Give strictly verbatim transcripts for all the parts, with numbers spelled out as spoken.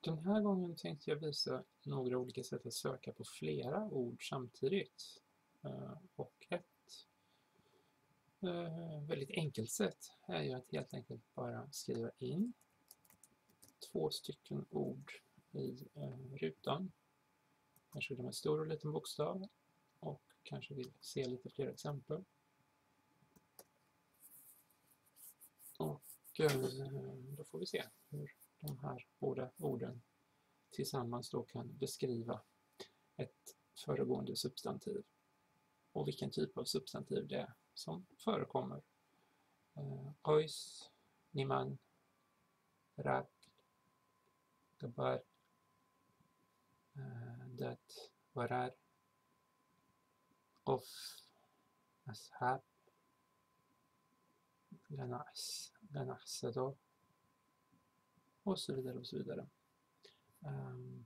Den här gången tänkte jag visa några olika sätt att söka på flera ord samtidigt. Och ett väldigt enkelt sätt är ju att helt enkelt bara skriva in två stycken ord i rutan. Kanske med stor och liten bokstav, och kanske vill se lite fler exempel. Och då får vi se hur de här båda orden tillsammans då kan beskriva ett föregående substantiv och vilken typ av substantiv det är som förekommer. Ois, niman, rak, gabar, dat, warar, qof, ashab, ganas, ganasado och så vidare och så vidare. Um,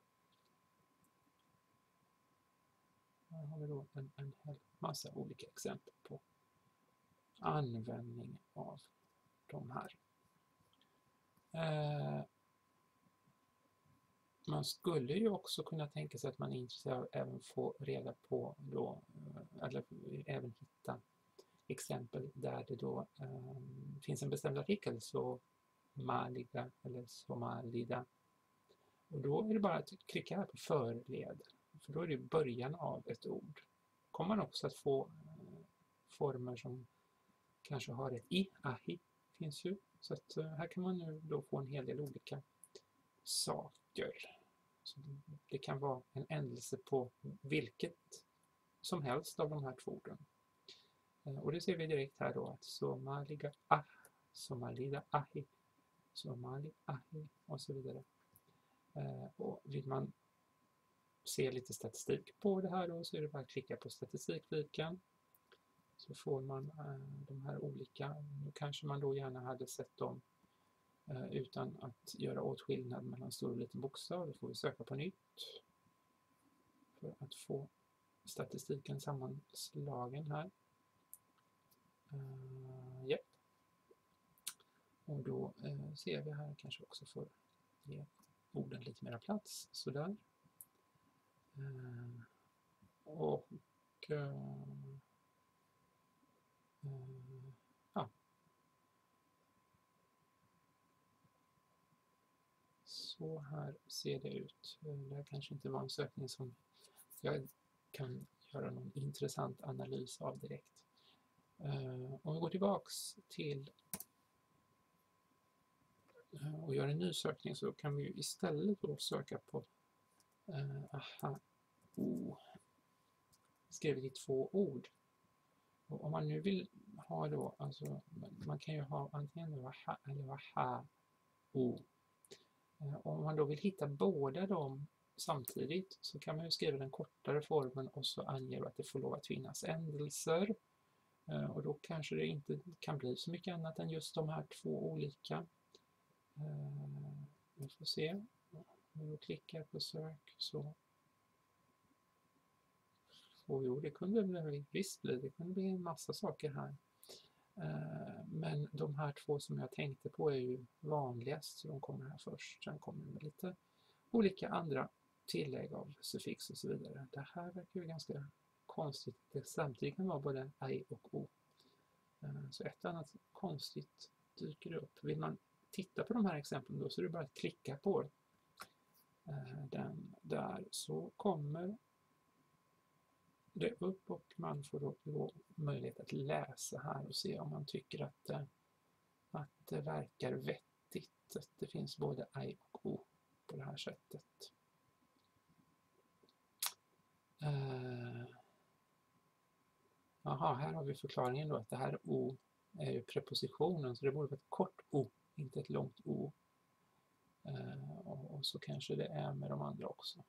här har vi då en, en hel massa olika exempel på användning av de här. Uh, man skulle ju också kunna tänka sig att man är intresserad av även få reda på då, eller även hitta exempel där det då um, finns en bestämd artikel, så maliga eller somalida. Och då är det bara att klicka här på förled, för då är det början av ett ord. Kommer man också att få eh, former som kanske har ett i, ahi finns ju. Så att eh, här kan man nu då få en hel del olika saker. Så det kan vara en ändelse på vilket som helst av de här två orden. Eh, och det ser vi direkt här då, att somaliga ah, somalida ahi, somali ahi och så vidare. Uh, och vill man se lite statistik på det här då, så är det bara att klicka på statistikfliken, så får man uh, de här olika. Nu kanske man då gärna hade sett dem uh, utan att göra åtskillnad mellan stor och liten bokstav. Då får vi söka på nytt för att få statistiken sammanslagen här. Uh, yep. Och då uh, ser vi här kanske också för ge orden lite mera plats, sådär. Uh, och uh, uh, ja. Så här ser det ut. Det här kanske inte var en sökning som jag kan göra någon intressant analys av direkt. Uh, om vi går tillbaks till och gör en ny sökning, så kan vi istället då söka på uh, aha, o, skrivet i två ord. Och om man nu vill ha då, alltså man kan ju ha antingen aha eller aha, o. Uh, om man då vill hitta båda dem samtidigt, så kan man ju skriva den kortare formen och så anger att det får lov att finnas ändelser. Uh, och då kanske det inte kan bli så mycket annat än just de här två olika. Uh, vi får se. När vi klickar på sök så får vi, det kunde bli, visst bli, det kunde bli en massa saker här. Uh, men de här två som jag tänkte på är ju vanligast, så de kommer här först. Sen kommer med lite olika andra tillägg av suffix och så vidare. Det här verkar ju ganska konstigt. Det samtidigt kan vara både i och o. Uh, så ett annat konstigt dyker upp. Vill man titta på de här exemplen då, så är det bara att klicka på uh, den där, så kommer det upp och man får då, då möjlighet att läsa här och se om man tycker att, uh, att det verkar vettigt att det finns både i och o på det här sättet. Uh, Jaha, här har vi förklaringen då, att det här o är ju prepositionen, så det borde vara ett kort o, inte ett långt o. Uh, och, och så kanske det är med de andra också.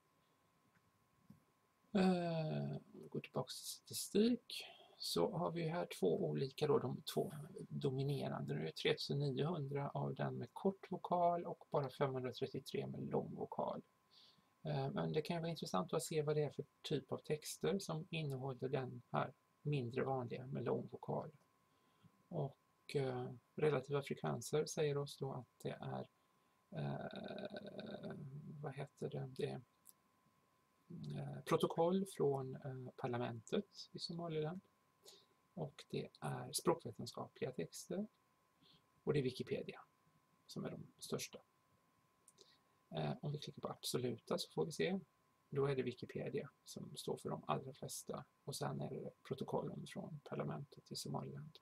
Uh, vi går tillbaka till statistik, så har vi här två olika då, de två dominerande. Det är tretusen-niohundra av den med kort vokal och bara femhundratrettiotre med lång vokal. Uh, men det kan ju vara intressant att se vad det är för typ av texter som innehåller den här mindre vanliga med lång vokal. Och uh, relativa frekvenser säger oss då att det är uh, heter det, det är eh, protokoll från eh, parlamentet i Somaliland. Och det är språkvetenskapliga texter. Och det är Wikipedia som är de största. Eh, om vi klickar på absoluta så får vi se. Då är det Wikipedia som står för de allra flesta. Och sen är det protokollen från parlamentet i Somaliland.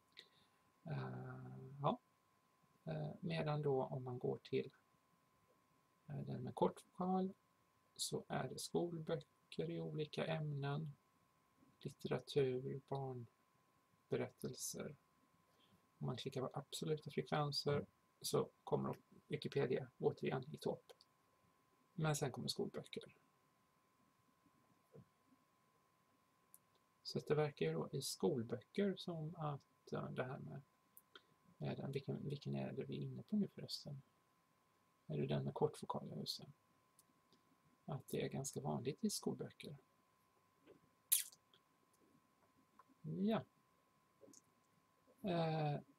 Uh, ja. uh, medan då om man går till uh, den med kortvokal så är det skolböcker i olika ämnen, litteratur, barnberättelser. Om man klickar på absoluta frekvenser så kommer Wikipedia återigen i topp. Men sen kommer skolböcker. Så det verkar ju då i skolböcker som att uh, det här med är den, vilken, vilken är det vi är inne på nu förresten? Är det den med kortvokal? Just det. Att det är ganska vanligt i skolböcker. Ja. Uh,